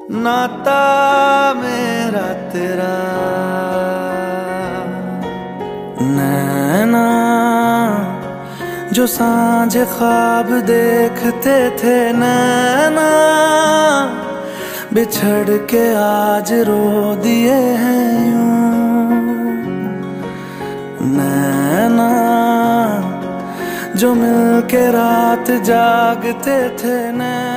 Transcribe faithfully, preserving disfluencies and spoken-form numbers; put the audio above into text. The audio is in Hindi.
नाता मेरा तेरा। नैना जो सांझ ख्वाब देखते थे, नैना बिछड़ के आज रो दिए हैं यूं। नैना जो मिल के रात जागते थे, नैना